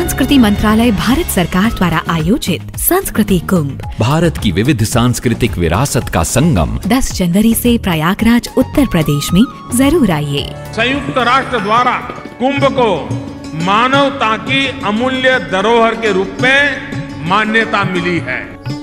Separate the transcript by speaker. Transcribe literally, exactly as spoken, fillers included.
Speaker 1: संस्कृति मंत्रालय भारत सरकार द्वारा आयोजित संस्कृति कुंभ,
Speaker 2: भारत की विविध सांस्कृतिक विरासत का संगम।
Speaker 1: दस जनवरी से प्रयागराज उत्तर प्रदेश में जरूर आइए।
Speaker 3: संयुक्त राष्ट्र द्वारा कुंभ को मानवता की अमूल्य धरोहर के रूप में मान्यता मिली है।